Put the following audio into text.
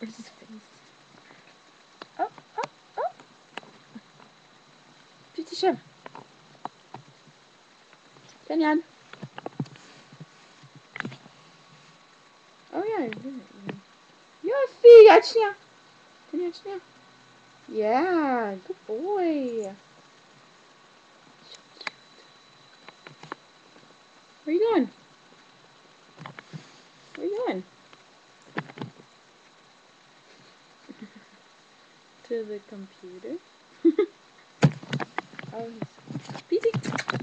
Where's his face? Oh, oh, oh! Pitzi chef. Kenyan. Oh yeah, Yofi, Achnia. Achnia. Yeah, good boy. So cute. Where you going? Where you going? To the computer. Oh, he's pitzi.